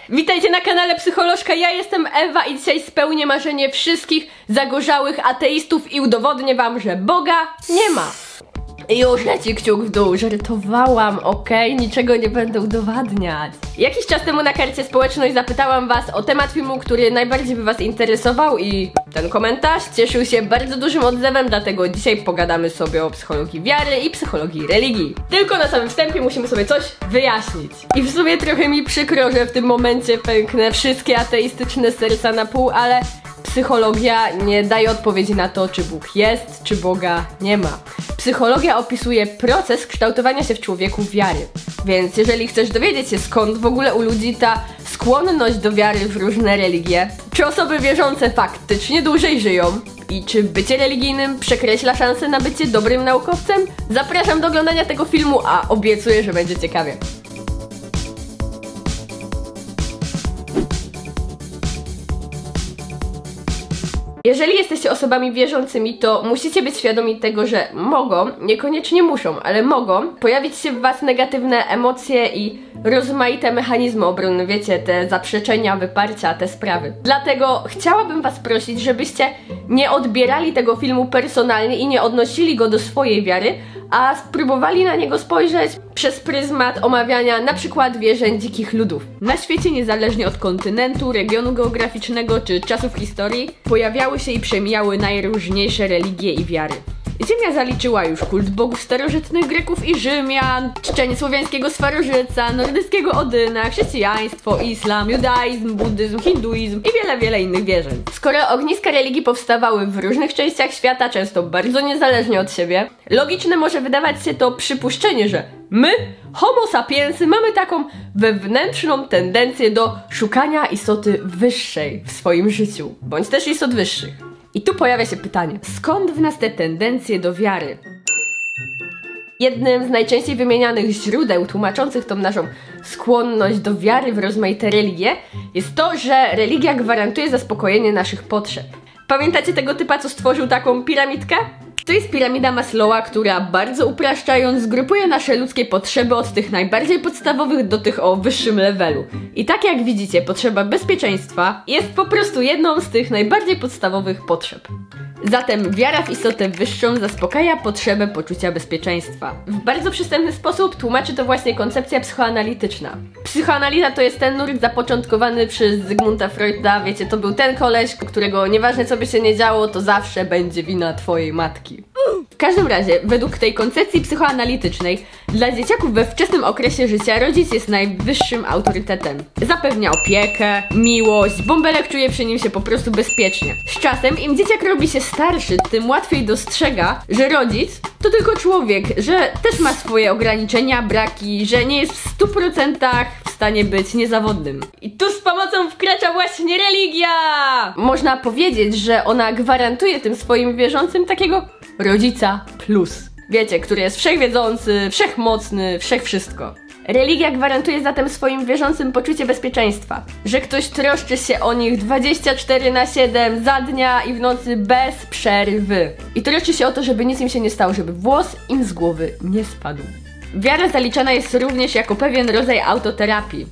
Witajcie na kanale Psycholożka, ja jestem Ewa i dzisiaj spełnię marzenie wszystkich zagorzałych ateistów i udowodnię wam, że Boga nie ma. Już leci kciuk w dół, żartowałam, okej? Niczego nie będę udowadniać. Jakiś czas temu na karcie społecznej zapytałam was o temat filmu, który najbardziej by was interesował i ten komentarz cieszył się bardzo dużym odzewem, dlatego dzisiaj pogadamy sobie o psychologii wiary i psychologii religii. Tylko na samym wstępie musimy sobie coś wyjaśnić. I w sumie trochę mi przykro, że w tym momencie pęknę wszystkie ateistyczne serca na pół, ale psychologia nie daje odpowiedzi na to, czy Bóg jest, czy Boga nie ma. Psychologia opisuje proces kształtowania się w człowieku wiary. Więc jeżeli chcesz dowiedzieć się, skąd w ogóle u ludzi ta skłonność do wiary w różne religie, czy osoby wierzące faktycznie dłużej żyją i czy bycie religijnym przekreśla szansę na bycie dobrym naukowcem, zapraszam do oglądania tego filmu, a obiecuję, że będzie ciekawie. Jeżeli jesteście osobami wierzącymi, to musicie być świadomi tego, że mogą, niekoniecznie muszą, ale mogą pojawić się w was negatywne emocje i rozmaite mechanizmy obronne, wiecie, te zaprzeczenia, wyparcia, te sprawy. Dlatego chciałabym was prosić, żebyście nie odbierali tego filmu personalnie i nie odnosili go do swojej wiary, a spróbowali na niego spojrzeć przez pryzmat omawiania na przykład wierzeń dzikich ludów. Na świecie, niezależnie od kontynentu, regionu geograficznego czy czasów historii, pojawiały się i przemijały najróżniejsze religie i wiary. Ziemia zaliczyła już kult bogów starożytnych Greków i Rzymian, czczenie słowiańskiego Swarożyca, nordyckiego Odyna, chrześcijaństwo, islam, judaizm, buddyzm, hinduizm i wiele innych wierzeń. Skoro ogniska religii powstawały w różnych częściach świata, często bardzo niezależnie od siebie, logiczne może wydawać się to przypuszczenie, że my, homo sapiensy, mamy taką wewnętrzną tendencję do szukania istoty wyższej w swoim życiu, bądź też istot wyższych. I tu pojawia się pytanie, skąd w nas te tendencje do wiary? Jednym z najczęściej wymienianych źródeł tłumaczących tą naszą skłonność do wiary w rozmaite religie jest to, że religia gwarantuje zaspokojenie naszych potrzeb. Pamiętacie tego typa, co stworzył taką piramidkę? To jest piramida Maslowa, która bardzo upraszczając grupuje nasze ludzkie potrzeby od tych najbardziej podstawowych do tych o wyższym levelu. I tak jak widzicie, potrzeba bezpieczeństwa jest po prostu jedną z tych najbardziej podstawowych potrzeb. Zatem wiara w istotę wyższą zaspokaja potrzebę poczucia bezpieczeństwa. W bardzo przystępny sposób tłumaczy to właśnie koncepcja psychoanalityczna. Psychoanaliza to jest ten nurt zapoczątkowany przez Zygmunta Freuda, wiecie, to był ten koleś, którego nieważne co by się nie działo, to zawsze będzie wina twojej matki. W każdym razie, według tej koncepcji psychoanalitycznej, dla dzieciaków we wczesnym okresie życia rodzic jest najwyższym autorytetem. Zapewnia opiekę, miłość, bąbelek czuje przy nim się po prostu bezpiecznie. Z czasem, im dzieciak robi się starszy, tym łatwiej dostrzega, że rodzic to tylko człowiek, że też ma swoje ograniczenia, braki, że nie jest w 100% w stanie być niezawodnym. I tu z pomocą wkracza właśnie religia! Można powiedzieć, że ona gwarantuje tym swoim wierzącym takiego rodzica plus. Wiecie, który jest wszechwiedzący, wszechmocny, wszechwszystko. Religia gwarantuje zatem swoim wierzącym poczucie bezpieczeństwa, że ktoś troszczy się o nich 24/7 za dnia i w nocy bez przerwy. I troszczy się o to, żeby nic im się nie stało, żeby włos im z głowy nie spadł. Wiara zaliczana jest również jako pewien rodzaj autoterapii.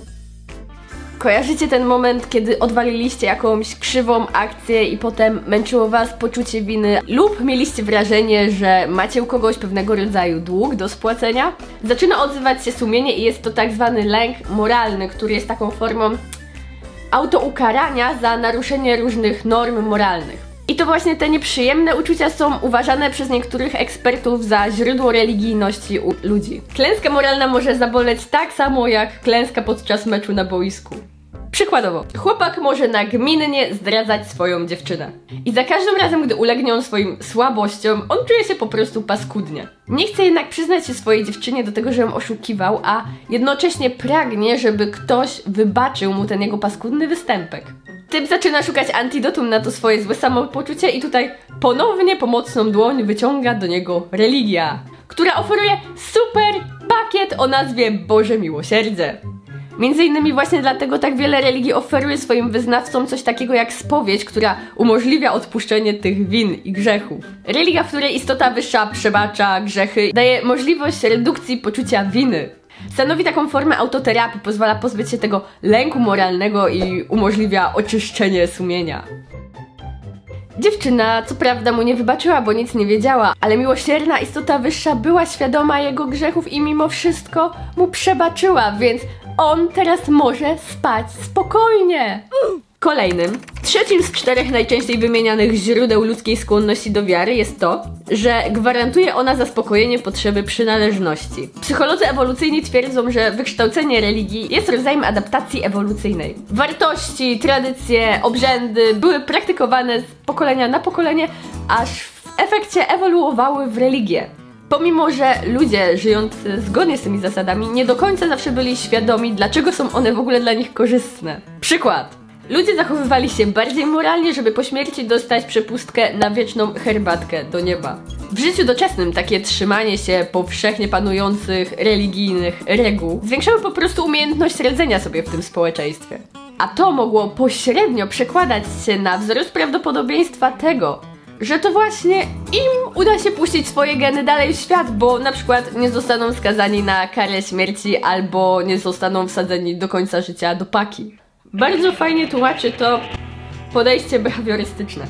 Kojarzycie ten moment, kiedy odwaliliście jakąś krzywą akcję i potem męczyło was poczucie winy lub mieliście wrażenie, że macie u kogoś pewnego rodzaju dług do spłacenia? Zaczyna odzywać się sumienie i jest to tak zwany lęk moralny, który jest taką formą autoukarania za naruszenie różnych norm moralnych. I to właśnie te nieprzyjemne uczucia są uważane przez niektórych ekspertów za źródło religijności u ludzi. Klęska moralna może zaboleć tak samo jak klęska podczas meczu na boisku. Przykładowo, chłopak może nagminnie zdradzać swoją dziewczynę. I za każdym razem, gdy ulegnie on swoim słabościom, on czuje się po prostu paskudnie. Nie chce jednak przyznać się swojej dziewczynie do tego, że ją oszukiwał, a jednocześnie pragnie, żeby ktoś wybaczył mu ten jego paskudny występek. Typ zaczyna szukać antidotum na to swoje złe samopoczucie i tutaj ponownie pomocną dłoń wyciąga do niego religia, która oferuje super pakiet o nazwie Boże Miłosierdzie. Między innymi właśnie dlatego tak wiele religii oferuje swoim wyznawcom coś takiego jak spowiedź, która umożliwia odpuszczenie tych win i grzechów. Religia, w której istota wyższa przebacza grzechy, daje możliwość redukcji poczucia winy. Stanowi taką formę autoterapii, pozwala pozbyć się tego lęku moralnego i umożliwia oczyszczenie sumienia. Dziewczyna, co prawda, mu nie wybaczyła, bo nic nie wiedziała, ale miłosierna istota wyższa była świadoma jego grzechów i mimo wszystko mu przebaczyła, więc on teraz może spać spokojnie. Kolejnym, trzecim z 4 najczęściej wymienianych źródeł ludzkiej skłonności do wiary jest to, że gwarantuje ona zaspokojenie potrzeby przynależności. Psycholodzy ewolucyjni twierdzą, że wykształcenie religii jest rodzajem adaptacji ewolucyjnej. Wartości, tradycje, obrzędy były praktykowane z pokolenia na pokolenie, aż w efekcie ewoluowały w religię. Pomimo, że ludzie żyjący zgodnie z tymi zasadami nie do końca zawsze byli świadomi, dlaczego są one w ogóle dla nich korzystne. Przykład. Ludzie zachowywali się bardziej moralnie, żeby po śmierci dostać przepustkę na wieczną herbatkę do nieba. W życiu doczesnym takie trzymanie się powszechnie panujących religijnych reguł zwiększało po prostu umiejętność radzenia sobie w tym społeczeństwie. A to mogło pośrednio przekładać się na wzrost prawdopodobieństwa tego, że to właśnie im uda się puścić swoje geny dalej w świat, bo na przykład nie zostaną skazani na karę śmierci albo nie zostaną wsadzeni do końca życia do paki. Bardzo fajnie tłumaczy to podejście behawiorystyczne.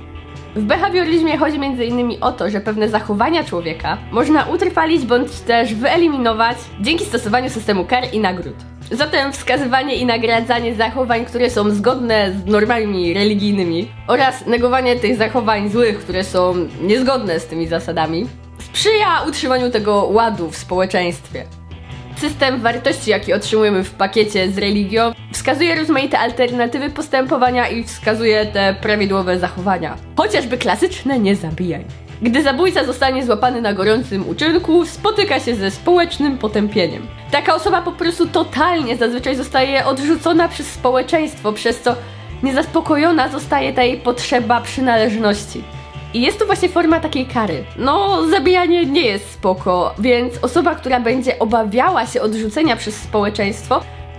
W behawioryzmie chodzi m.in. o to, że pewne zachowania człowieka można utrwalić bądź też wyeliminować dzięki stosowaniu systemu kar i nagród. Zatem wskazywanie i nagradzanie zachowań, które są zgodne z normami religijnymi oraz negowanie tych zachowań złych, które są niezgodne z tymi zasadami, sprzyja utrzymaniu tego ładu w społeczeństwie. System wartości, jaki otrzymujemy w pakiecie z religią, wskazuje rozmaite alternatywy postępowania i wskazuje te prawidłowe zachowania. Chociażby klasyczne nie zabijaj. Gdy zabójca zostanie złapany na gorącym uczynku, spotyka się ze społecznym potępieniem. Taka osoba po prostu totalnie zazwyczaj zostaje odrzucona przez społeczeństwo, przez co niezaspokojona zostaje ta jej potrzeba przynależności. I jest to właśnie forma takiej kary. No, zabijanie nie jest spoko, więc osoba, która będzie obawiała się odrzucenia przez społeczeństwo,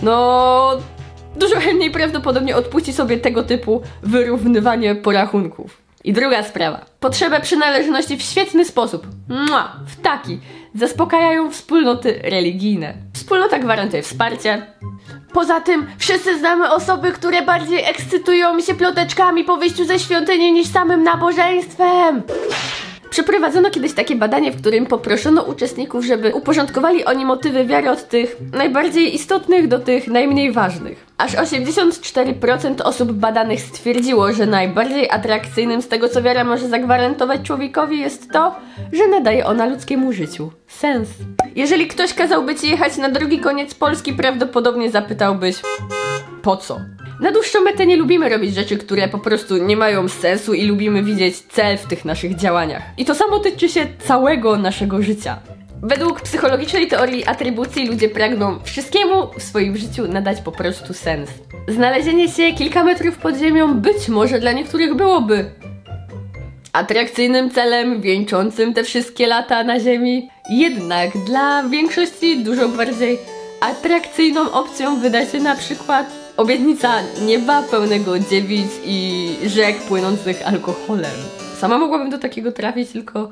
no, dużo chętniej prawdopodobnie odpuści sobie tego typu wyrównywanie porachunków. I druga sprawa. Potrzebę przynależności w świetny sposób, w taki, zaspokajają wspólnoty religijne. Wspólnota gwarantuje wsparcie. Poza tym wszyscy znamy osoby, które bardziej ekscytują się ploteczkami po wyjściu ze świątyni niż samym nabożeństwem. Przeprowadzono kiedyś takie badanie, w którym poproszono uczestników, żeby uporządkowali oni motywy wiary od tych najbardziej istotnych do tych najmniej ważnych. Aż 84% osób badanych stwierdziło, że najbardziej atrakcyjnym z tego, co wiara może zagwarantować człowiekowi, jest to, że nadaje ona ludzkiemu życiu sens. Jeżeli ktoś kazałby ci jechać na drugi koniec Polski, prawdopodobnie zapytałbyś, po co? Na dłuższą metę nie lubimy robić rzeczy, które po prostu nie mają sensu i lubimy widzieć cel w tych naszych działaniach. I to samo tyczy się całego naszego życia. Według psychologicznej teorii atrybucji ludzie pragną wszystkiemu w swoim życiu nadać po prostu sens. Znalezienie się kilka metrów pod ziemią być może dla niektórych byłoby atrakcyjnym celem, wieńczącym te wszystkie lata na ziemi. Jednak dla większości dużo bardziej atrakcyjną opcją wyda się na przykład obietnica nieba pełnego dziewic i rzek płynących alkoholem. Sama mogłabym do takiego trafić, tylko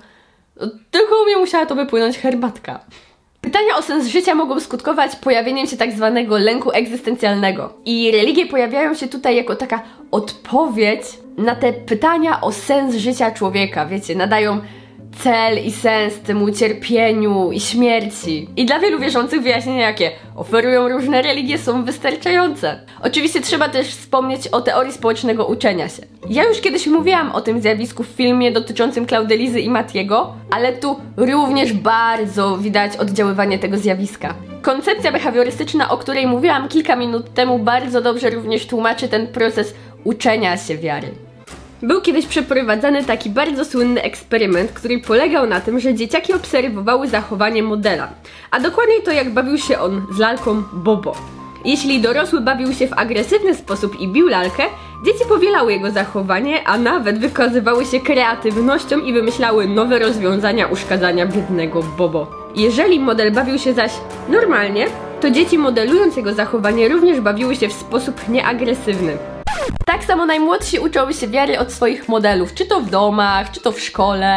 u mnie musiała to by płynąć herbatka. Pytania o sens życia mogą skutkować pojawieniem się tak zwanego lęku egzystencjalnego. I religie pojawiają się tutaj jako taka odpowiedź na te pytania o sens życia człowieka. Wiecie, nadają cel i sens temu cierpieniu i śmierci. I dla wielu wierzących wyjaśnienia, jakie oferują różne religie, są wystarczające. Oczywiście trzeba też wspomnieć o teorii społecznego uczenia się. Ja już kiedyś mówiłam o tym zjawisku w filmie dotyczącym Claudelizy i Matiego, ale tu również bardzo widać oddziaływanie tego zjawiska. Koncepcja behawiorystyczna, o której mówiłam kilka minut temu, bardzo dobrze również tłumaczy ten proces uczenia się wiary. Był kiedyś przeprowadzany taki bardzo słynny eksperyment, który polegał na tym, że dzieciaki obserwowały zachowanie modela, a dokładniej to, jak bawił się on z lalką Bobo. Jeśli dorosły bawił się w agresywny sposób i bił lalkę, dzieci powielały jego zachowanie, a nawet wykazywały się kreatywnością i wymyślały nowe rozwiązania uszkadzania biednego Bobo. Jeżeli model bawił się zaś normalnie, to dzieci modelując jego zachowanie również bawiły się w sposób nieagresywny. Tak samo najmłodsi uczą się wiary od swoich modelów, czy to w domach, czy to w szkole.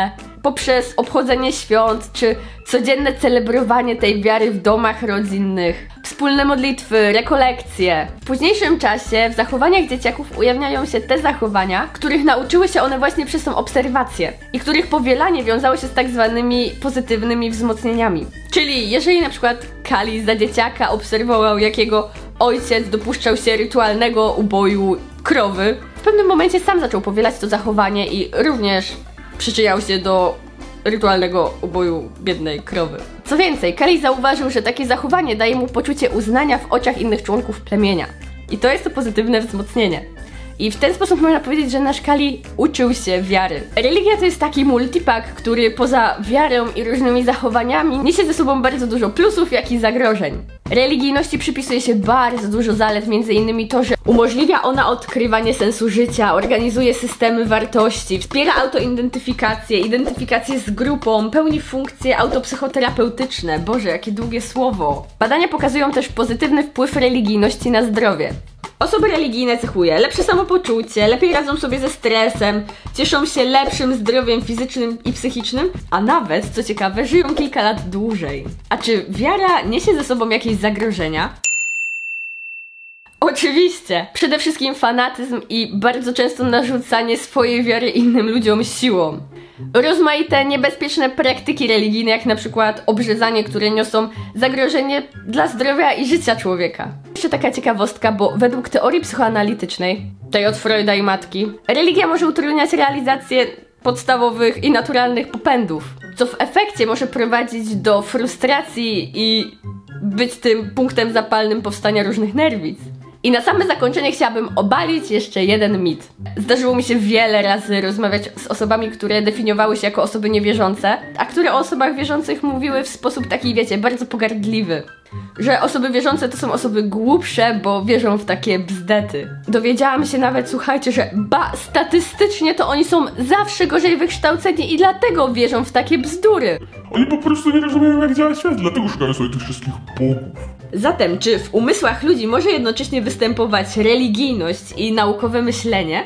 poprzez obchodzenie świąt, czy codzienne celebrowanie tej wiary w domach rodzinnych, wspólne modlitwy, rekolekcje. W późniejszym czasie w zachowaniach dzieciaków ujawniają się te zachowania, których nauczyły się one właśnie przez tą obserwację i których powielanie wiązało się z tak zwanymi pozytywnymi wzmocnieniami. Czyli jeżeli na przykład Kali za dzieciaka obserwował, jak jego ojciec dopuszczał się rytualnego uboju krowy, w pewnym momencie sam zaczął powielać to zachowanie i również przyczyniał się do rytualnego uboju biednej krowy. Co więcej, Kali zauważył, że takie zachowanie daje mu poczucie uznania w oczach innych członków plemienia. I to jest to pozytywne wzmocnienie. I w ten sposób można powiedzieć, że nasz Kali uczył się wiary. Religia to jest taki multipak, który poza wiarą i różnymi zachowaniami niesie ze sobą bardzo dużo plusów, jak i zagrożeń. Religijności przypisuje się bardzo dużo zalet, m.in. to, że umożliwia ona odkrywanie sensu życia, organizuje systemy wartości, wspiera autoidentyfikację, identyfikację z grupą, pełni funkcje autopsychoterapeutyczne. Boże, jakie długie słowo. Badania pokazują też pozytywny wpływ religijności na zdrowie. Osoby religijne cechuje lepsze samopoczucie, lepiej radzą sobie ze stresem, cieszą się lepszym zdrowiem fizycznym i psychicznym, a nawet, co ciekawe, żyją kilka lat dłużej. A czy wiara niesie ze sobą jakieś zagrożenia? Oczywiście! Przede wszystkim fanatyzm i bardzo często narzucanie swojej wiary innym ludziom siłą. Rozmaite niebezpieczne praktyki religijne, jak na przykład obrzezanie, które niosą zagrożenie dla zdrowia i życia człowieka. Jeszcze taka ciekawostka, bo według teorii psychoanalitycznej, tej od Freuda i matki, religia może utrudniać realizację podstawowych i naturalnych popędów, co w efekcie może prowadzić do frustracji i być tym punktem zapalnym powstania różnych nerwic. I na same zakończenie chciałabym obalić jeszcze jeden mit. Zdarzyło mi się wiele razy rozmawiać z osobami, które definiowały się jako osoby niewierzące, a które o osobach wierzących mówiły w sposób taki, wiecie, bardzo pogardliwy. Że osoby wierzące to są osoby głupsze, bo wierzą w takie bzdety. Dowiedziałam się nawet, słuchajcie, że statystycznie to oni są zawsze gorzej wykształceni i dlatego wierzą w takie bzdury. Oni po prostu nie rozumieją, jak działa świat, dlatego szukają sobie tych wszystkich bogów. Zatem, czy w umysłach ludzi może jednocześnie występować religijność i naukowe myślenie?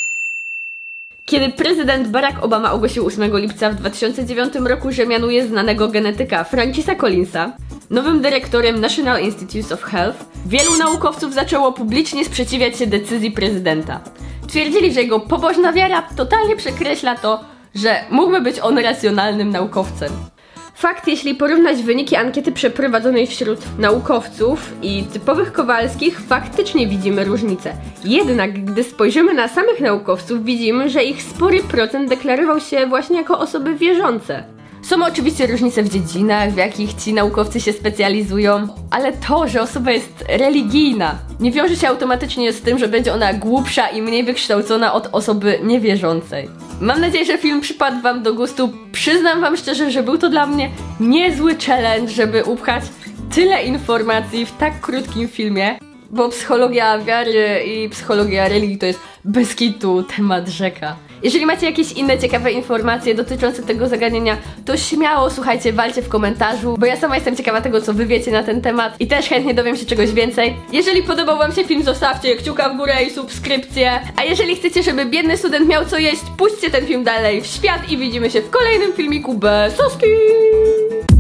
Kiedy prezydent Barack Obama ogłosił 8 lipca w 2009 roku, że mianuje znanego genetyka Francisa Collinsa nowym dyrektorem National Institutes of Health, wielu naukowców zaczęło publicznie sprzeciwiać się decyzji prezydenta. Twierdzili, że jego pobożna wiara totalnie przekreśla to, że mógłby być on racjonalnym naukowcem. Fakt, jeśli porównać wyniki ankiety przeprowadzonej wśród naukowców i typowych Kowalskich, faktycznie widzimy różnicę. Jednak gdy spojrzymy na samych naukowców, widzimy, że ich spory procent deklarował się właśnie jako osoby wierzące. Są oczywiście różnice w dziedzinach, w jakich ci naukowcy się specjalizują, ale to, że osoba jest religijna, nie wiąże się automatycznie z tym, że będzie ona głupsza i mniej wykształcona od osoby niewierzącej. Mam nadzieję, że film przypadł wam do gustu. Przyznam wam szczerze, że był to dla mnie niezły challenge, żeby upchać tyle informacji w tak krótkim filmie, bo psychologia wiary i psychologia religii to jest bez kitu temat rzeka. Jeżeli macie jakieś inne ciekawe informacje dotyczące tego zagadnienia, to śmiało, słuchajcie, walcie w komentarzu, bo ja sama jestem ciekawa tego, co wy wiecie na ten temat i też chętnie dowiem się czegoś więcej. Jeżeli podobał wam się film, zostawcie kciuka w górę i subskrypcję, a jeżeli chcecie, żeby biedny student miał co jeść, puśćcie ten film dalej w świat i widzimy się w kolejnym filmiku. Besoski!